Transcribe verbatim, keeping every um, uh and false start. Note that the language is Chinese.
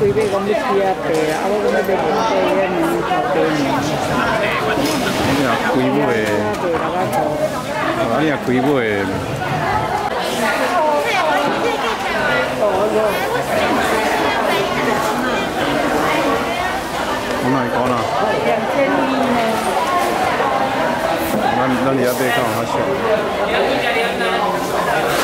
规买讲要吃啊白啊，啊我讲要买面包个面头白面。 你若开买的，啊你若开买的。我哪会讲啦？ 两千一呢？ 咱咱伫遐买较有较俗。